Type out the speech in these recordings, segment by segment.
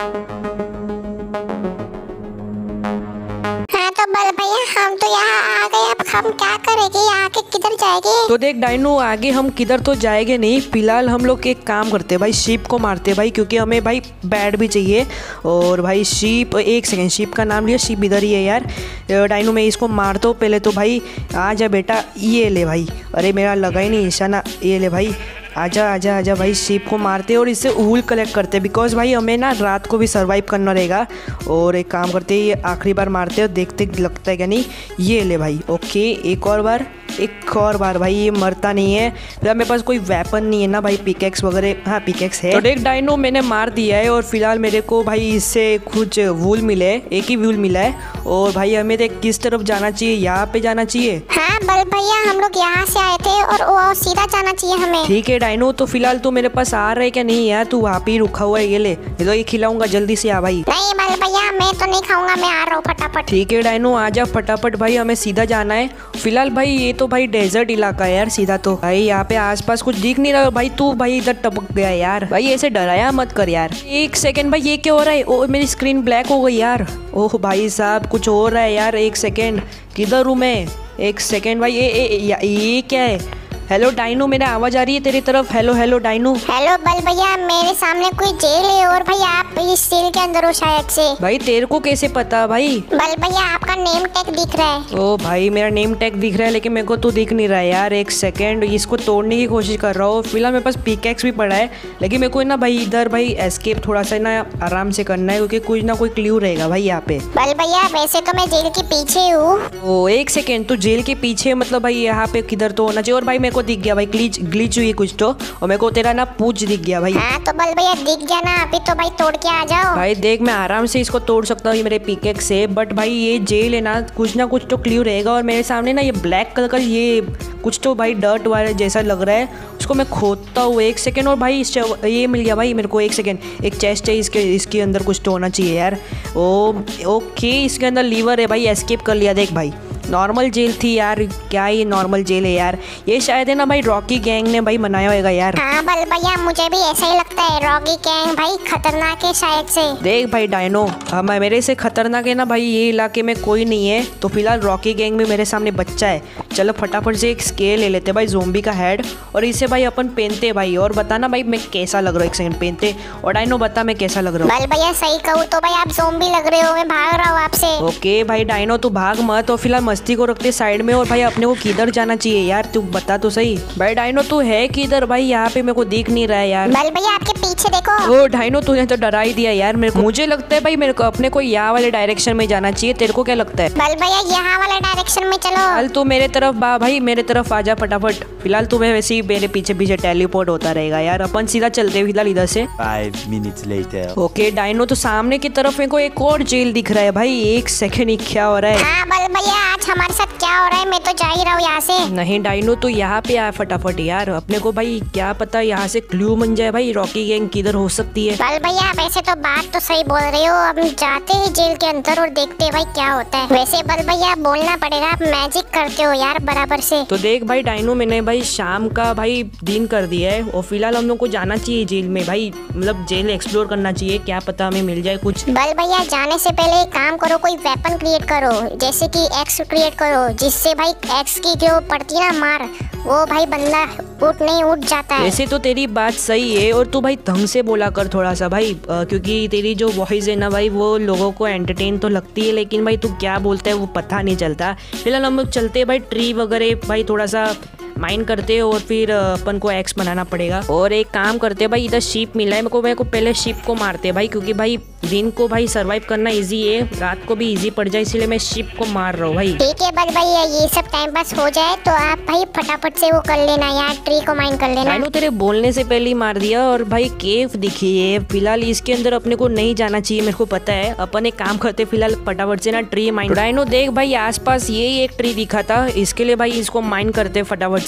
हाँ तो बल भैया हम तो यहाँ आ गए, अब हम क्या करेंगे, यहाँ के किधर जाएंगे? तो देख डायनो, आगे हम किधर तो जाएंगे नहीं, फिलहाल हम लोग एक काम करते भाई, शीप को मारते भाई, क्योंकि हमें भाई बैट भी चाहिए। और भाई शीप, एक सेकंड, शीप का नाम लिया, शीप इधर ही है यार। डायनो मैं इसको मारता हूँ पहले तो भाई। आ जा बेटा, ये ले भाई। अरे मेरा लगा ही नहीं निशाना, ये ले भाई। आजा आजा आजा भाई, शीप को मारते और इससे ऊल कलेक्ट करते, बिकॉज भाई हमें ना रात को भी सर्वाइव करना रहेगा। और एक काम करते, ये आखिरी बार मारते और देखते लगता है क्या नहीं। ये ले भाई, ओके, एक और बार भाई, ये मरता नहीं है। फिर मेरे पास कोई वेपन नहीं है ना भाई, पिकेक्स वगैरह। हाँ पिकेक्स है। तो देख डायनो, मैंने मार दिया है और फिलहाल मेरे को भाई इससे कुछ वूल मिले, एक ही वूल मिला है। और भाई हमें देख किस तरफ जाना चाहिए, यहाँ पे जाना चाहिए। हाँ बल भैया, हम लोग यहाँ से आए थे और वो सीधा जाना चाहिए हमें। ठीक है डायनो, तो फिलहाल तू मेरे पास आ रहा है क्या नहीं यार? तू वहाँ पे ही रुका हुआ है, ये ले, ये तो ये खिलाऊंगा, जल्दी से आ भाई। नहीं बल भैया, मैं तो नहीं खाऊंगा, मैं आ रहा हूँ फटाफट। ठीक है डायनो, आजा फटाफट भाई, हमें सीधा जाना है। फिलहाल भाई ये तो भाई डेजर्ट इलाका है यार सीधा तो। भाई यहाँ पे आसपास कुछ दिख नहीं रहा भाई, तू भाई इधर टपक गया यार। भाई ऐसे डराया मत कर यार। एक सेकंड भाई, ये क्या हो रहा है? ओ मेरी स्क्रीन ब्लैक हो गई यार। ओह भाई साहब, कुछ हो रहा है यार। एक सेकंड, किधर हूँ मैं? एक सेकंड भाई, ये क्या है? हेलो डायनो, मेरा आवाज आ रही है तेरी तरफ? Hello hello dino. हेलो बल भैया, मेरे सामने कोई जेल है और भाई आप इस जेल के अंदर हो शायद से। भाई तेरे को कैसे पता भाई? बल भैया आपका नेम टैग दिख रहा है। ओ भाई मेरा नेम टैग दिख रहा है, लेकिन मेरे को तो दिख नहीं रहा है यार। एक सेकंड, इसको तोड़ने की कोशिश कर रहा हूँ। फिलहाल मेरे पास पिकेक्स भी पड़ा है, लेकिन मेरे को ना भाई इधर भाई एस्केप थोड़ा सा ना आराम से करना है, क्योंकि कुछ ना कोई क्ल्यू रहेगा भाई यहाँ पे। बल भैया वैसे तो मैं जेल के पीछे हूँ। ओ एक सेकेंड, तो जेल के पीछे मतलब भाई यहाँ पे किधर तो होना चाहिए। और भाई मेरे को दिख गया भाई, ग्लिच हुई कुछ तो, और मेरे को तेरा ना पूछ दिख गया भाई। हाँ तो बल भैया दिख गया ना, अभी तो भाई तोड़ के आ जाओ। भाई देख, मैं आराम से इसको तोड़ सकता हूँ मेरे पिकेक्स से, बट भाई ये जेल है ना कुछ तो क्ल्यू रहेगा। और मेरे सामने ना ये ब्लैक कलर का ये कुछ तो भाई डर्ट वाला जैसा लग रहा है, उसको मैं खोदता हूँ। एक सेकेंड, और भाई ये मिल गया भाई मेरे को। एक सेकेंड, एक चेस्ट है, इसके अंदर कुछ तो होना चाहिए यार। ओके, इसके अंदर लीवर है भाई, एस्केप कर लिया। देख भाई, नॉर्मल जेल थी यार, क्या ये नॉर्मल जेल है यार? ये शायद है ना भाई रॉकी गैंग ने भाई बनाया होगा यार। हाँ बल भैया, मुझे भी ऐसा ही लगता है, रॉकी गैंग भाई खतरनाक है शायद से। देख भाई डायनो, मेरे से खतरनाक है ना भाई, ये इलाके में कोई नहीं है, तो फिलहाल रॉकी गैंग में मेरे सामने बच्चा है। चलो फटाफट से एक स्केल ले लेते भाई, ज़ोंबी का हेड, और इसे भाई अपन पहनते भाई। और बताना भाई मैं कैसा लग रहा हूँ, एक सेकंड पहनते। और डायनो बता मैं कैसा लग रहा हूँ? बल भैया सही कहूँ तो भाई आप ज़ोंबी लग रहे हो, मैं भाग रहा हूँ आपसे। ओके भाई डायनो, तू भाग मत, और फिलहाल मस्ती को रखते साइड में। और भाई अपने को किधर जाना चाहिए यार, तू बता तो सही। भाई डायनो तू है किधर भाई? यहाँ पे मेरे को दिख नहीं रहा है यार। बल भैया आपके पीछे देखो। ओ डायनो, तूने तो डरा ही दिया यार मेरे को। मुझे लगता है भाई मेरे को अपने को यहाँ वाले डायरेक्शन में जाना चाहिए, तेरे को क्या लगता है? बल भैया यहाँ वाले डायरेक्शन में चलो। चल तू मेरे तरफ भाई, मेरे तरफ आ जा फटाफट। फिलहाल तू वैसे ही मेरे पीछे पीछे टेलीपोर्ट होता रहेगा यार, अपन सीधा चलते हैं फिलहाल इधर से। 5 minutes later. ओके डायनो, तो सामने की तरफ मेरे को एक और जेल दिख रहा है भाई। एक सेकंड, ही क्या हो रहा है? हाँ बल भैया, आज हमारे साथ क्या हो रहा है, मैं तो जा ही रहा हूँ यहाँ से। नहीं डायनो, तो यहाँ पे आ फटाफट यार, अपने को भाई क्या पता यहाँ से क्लू बन जाए भाई, रॉकी गैंग किधर हो सकती है। बल भैया वैसे तो बात तो सही बोल रहे हो, अब जाते हैं जेल के अंदर और देखते हैं भाई क्या होता है। वैसे बल भैया बोलना पड़ेगा, आप मैजिक करते हो यार बराबर से। तो देख भाई डायनो, मैंने भाई शाम का भाई दिन कर दिया है, और फिलहाल हम लोग को जाना चाहिए जेल में भाई, मतलब जेल एक्सप्लोर करना चाहिए, क्या पता हमें मिल जाए कुछ। बल भैया जाने से पहले एक काम करो, कोई वेपन क्रिएट करो, जैसे कि एक्स क्रिएट करो, जिससे भाई एक्स की जो पड़ती ना मार, वो भाई बंदा उठ जाता है। वैसे तो तेरी बात सही है, और तू भाई ढंग से बोला कर थोड़ा सा भाई, क्योंकि तेरी जो वॉइस है ना भाई, वो लोगों को एंटरटेन तो लगती है, लेकिन भाई तू क्या बोलता है वो पता नहीं चलता। फिलहाल हम लोग चलते हैं भाई, ट्री वगैरह भाई थोड़ा सा माइन करते हैं, और फिर अपन को एक्स बनाना पड़ेगा। और एक काम करते हैं भाई, इधर शीप मिला है मेरे को पहले शीप को मारते हैं भाई, क्योंकि भाई दिन को भाई सरवाइव करना इजी है, रात को भी इजी पड़ जाए, इसलिए मैं शीप को मार रहा हूँ भाई। ठीक है बल भैया, ये सब टाइम पास हो जाए तो आप भाई फटाफट से वो कर लेना यार, ट्री को माइन कर लेना। डायनो तेरे बोलने से पहले ही मार दिया। और भाई केव दिखी है, फिलहाल इसके अंदर अपने को नहीं जाना चाहिए, मेरे को पता है। अपन एक काम करते फिलहाल, फटाफट से ना ट्री माइन। डायनो देख भाई, आसपास ये एक ट्री दिखा था, इसके लिए भाई इसको माइन करते फटाफट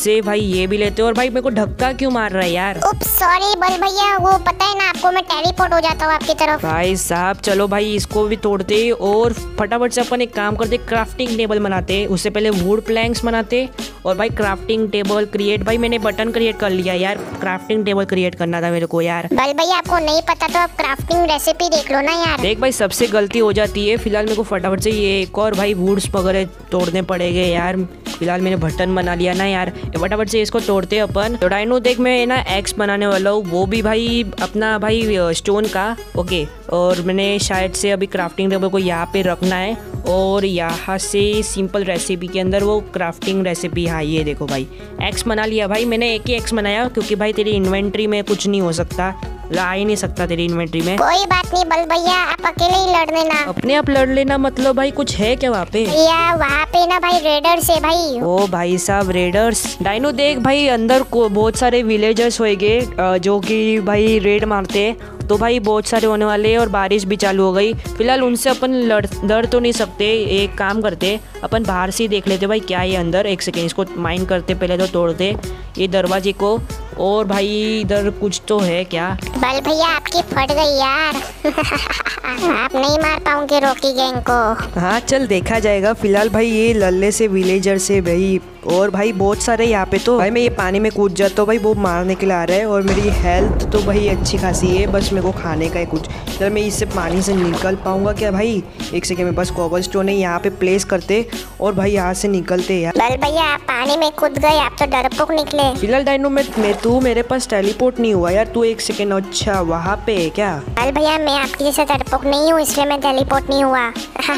इससे भाई ये भी लेते। और भाई मेरे को धक्का क्यों मार रहा है यार? उप्स सॉरी बल भैया, वो पता है ना आपको, मैं टेलीपोर्ट हो जाता हूँ आपकी तरफ। भाई साहब चलो भाई इसको भी तोड़ते और फटाफट से अपन एक काम करते, क्राफ्टिंग टेबल बनाते। उससे पहले वुड प्लैंक्स बनाते और भाई क्राफ्टिंग टेबल क्रिएट। भाई मैंने बटन क्रिएट कर लिया यार, क्राफ्टिंग टेबल क्रिएट करना था मेरे को यार। बल भैया आपको नहीं पता तो आप क्राफ्टिंग रेसिपी देख लो ना यार। देख भाई सबसे गलती हो जाती है। फिलहाल मेरे को फटाफट से ये एक और भाई वुड्स वगैरह तोड़ने पड़ेंगे यार। फिलहाल मैंने बटन बना लिया ना यार, फटाफट से इसको तोड़ते अपन। तो डायनो देख मैं ना एक्स बनाने वाला हूँ, वो भी भाई अपना भाई स्टोन का। ओके, और मैंने शायद से अभी क्राफ्टिंग टेबल को यहाँ पे रखना है और यहाँ से सिंपल रेसिपी के अंदर वो क्राफ्टिंग रेसिपी। हाँ ये देखो भाई एक्स बना लिया। भाई मैंने एक ही एक्स बनाया क्योंकि भाई तेरी इन्वेंट्री में कुछ नहीं हो सकता, ला ही नहीं सकता तेरी इन्वेंट्री में। कोई बात नहीं बल भैया, आप अकेले ही लड़ लेना। अपने आप लड़ लेना मतलब भाई कुछ है क्या वहाँ पे? भैया वहाँ पे ना भाई रेडर्स है भाई। ओ भाई साहब रेडर्स। डायनो देख भाई अंदर को बहुत सारे विलेजर्स होएंगे जो कि भाई रेड मारते हैं, तो भाई बहुत सारे होने वाले हैं और बारिश भी चालू हो गई। फिलहाल उनसे अपन लड़ तो नहीं सकते। एक काम करते अपन बाहर से ही देख लेते भाई क्या है अंदर। एक सेकेंड इसको माइन करते, पहले तो तोड़ते ये दरवाजे को। और भाई इधर कुछ तो है क्या? बल भैया आपकी फट गई यार। आप नहीं मार पाओगे रॉकी गैंग को। हाँ चल देखा जाएगा। फिलहाल भाई ये लल्ले से विलेजर से भाई, और भाई बहुत सारे यहाँ पे। तो भाई मैं ये पानी में कूद जाता हूँ भाई, वो मारने के लिए आ रहा है। और मेरी हेल्थ तो भाई अच्छी खासी है, बस मेरे को खाने का है कुछ। चल मैं इससे पानी से निकल पाऊंगा क्या भाई? एक सेकेंड में बस कॉबल स्टोन है यहाँ पे प्लेस करते और भाई यहाँ से निकलते यार। बल भैया आप पानी में कूद गए, आप तो डरपोक निकले। फिलहाल डायनो में तू मेरे पास टेलीपोर्ट नहीं हुआ यार। तू एक सेकेंड, अच्छा वहाँ पे है क्या? बल भैया मैं आपकी जैसे डरपोक नहीं हूँ इसलिए मैं टेलीपोर्ट नहीं हुआ।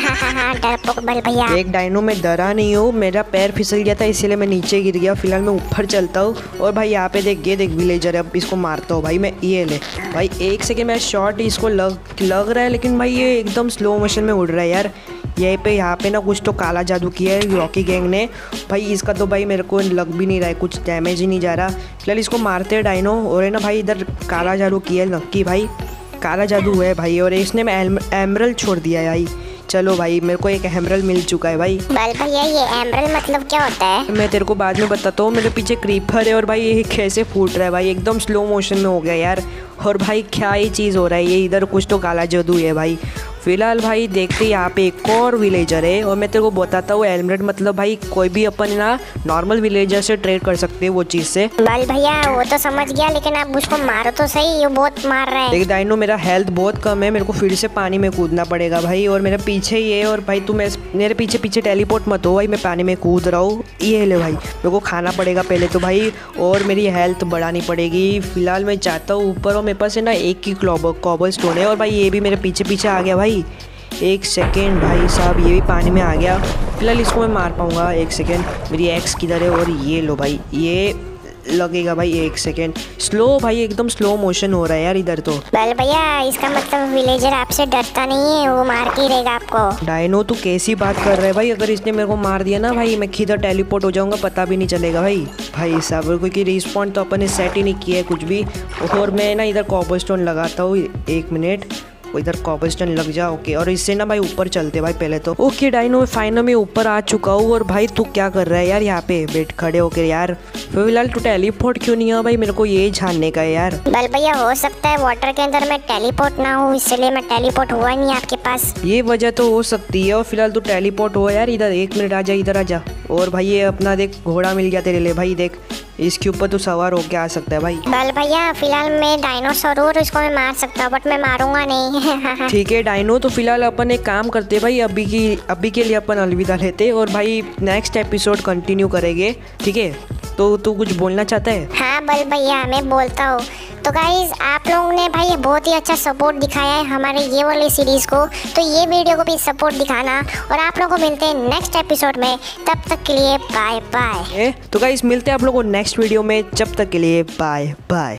डरपोक बल भैया। एक डायनो में डरा नहीं हूँ, मेरा पैर फिसल गया था इसीलिए मैं नीचे गिर गया। फिलहाल मैं ऊपर चलता हूँ और भाई यहाँ पे देख, ये देख विलेजर है, अब इसको मारता हूँ भाई मैं। ये ले भाई एक सेकेंड, मेरा शॉट इसको लग रहा है लेकिन भाई ये एकदम स्लो मोशन में उड़ रहा है यार। यहाँ पे ना कुछ तो काला जादू किया है रॉकी गैंग ने भाई। इसका तो भाई मेरे को लग भी नहीं रहा है, कुछ डैमेज ही नहीं जा रहा। फिलहाल इसको मारते हैं डायनो। और है ना भाई इधर काला जादू किया है नक्की भाई, काला जादू है भाई। और इसने मैं एमरल्ड छोड़ दिया है भाई। चलो भाई मेरे को एक एमरल्ड मिल चुका है भाई। बल भैया ये एमरल्ड मतलब क्या होता है? मैं तेरे को बाद में बताता हूँ। मेरे पीछे क्रीपर है और भाई ये कैसे फूट रहा है भाई, एकदम स्लो मोशन में हो गया यार। और भाई क्या ही चीज़ हो रहा है ये, इधर कुछ तो काला जादू है भाई। फिलहाल भाई देखते यहाँ पे एक और विलेजर है और मैं तेरे को बताता हूँ एमरल्ड मतलब भाई कोई भी अपन ना नॉर्मल विलेजर से ट्रेड कर सकते हैं वो चीज़ से। बल भैया वो तो समझ गया लेकिन आप उसको मारो तो सही, ये बहुत मार रहा है। देख डायनो मेरा हेल्थ बहुत कम है, मेरे को फिर से पानी में कूदना पड़ेगा भाई। और मेरे पीछे ही है और भाई तू मेरे पीछे पीछे टेलीपोर्ट मत हो भाई, मैं पानी में कूद रहा हूँ। ये ले भाई मेरे को खाना पड़ेगा पहले तो भाई, और मेरी हेल्थ बढ़ानी पड़ेगी। फिलहाल मैं चाहता हूँ ऊपर, और मेरे पास है ना एक ही कॉबल स्टोन है। और भाई ये भी मेरे पीछे पीछे आ गया भाई। एक सेकेंड भाई साहब, ये भी पानी में आ गया। फिलहाल इसको मैं मार पाऊँगा। एक सेकेंड, मेरी एक्स किधर है? और ये लो भाई, ये लगेगा भाई। एक सेकेंड, स्लो भाई एकदम स्लो मोशन हो रहा है यार इधर तो। बल भैया इसका मतलब विलेजर आपसे डरता नहीं है, वो मार के रहेगा आपको। डायनो तू कैसी बात कर रहा है भाई? अगर इसने मेरे को मार दिया ना भाई, मैं किधर टेलीपोर्ट हो जाऊंगा पता भी नहीं चलेगा भाई। भाई साहब क्योंकि रिस्पॉन्ड तो अपन ने सेट ही नहीं किया है कुछ भी। और मैं ना इधर कॉबलस्टोन लगाता हूँ, एक मिनट, इधर कॉबलस्टोन लग जा। ओके, और इससे ना भाई ऊपर चलते भाई पहले तो। ओके डायनो फाइनल में ऊपर आ चुका हूँ। और भाई तू क्या कर रहा है यार यहाँ पे बैठ खड़े होकर यार? फिलहाल तू टेलीपोर्ट क्यों नहीं हुआ भाई, मेरे को ये जानने का है यार। बल भैया हो सकता है वाटर के अंदर मैं टेलीपोर्ट ना हूँ इसलिए मैं टेलीपोर्ट हुआ नहीं आपके पास। ये वजह तो हो सकती है। और फिलहाल तू टेलीपोर्ट हुआ यार इधर, एक मिनट आ जा, इधर आ जा। और भाई ये अपना देख घोड़ा मिल गया तेरे लिए भाई, देख इसके ऊपर तो सवार होके आ सकता है भाई। बल भैया फिलहाल मैं डायनासोर हूँ, इसको मैं मार सकता हूँ बट मैं मारूंगा नहीं। ठीक है डायनो, तो फिलहाल अपन एक काम करते भाई, अभी के लिए अपन अलविदा लेते और भाई नेक्स्ट एपिसोड कंटिन्यू करेंगे। ठीक है, तो तू कुछ बोलना चाहता है? हाँ बल भैया मैं बोलता हूँ। तो गाइज आप लोगों ने भाई बहुत ही अच्छा सपोर्ट दिखाया है हमारे ये वाली सीरीज़ को, तो ये वीडियो को भी सपोर्ट दिखाना। और आप लोगों को मिलते हैं नेक्स्ट एपिसोड में, तब तक के लिए बाय बाय। तो गाइज मिलते हैं आप लोगों को नेक्स्ट वीडियो में, जब तक के लिए बाय बाय।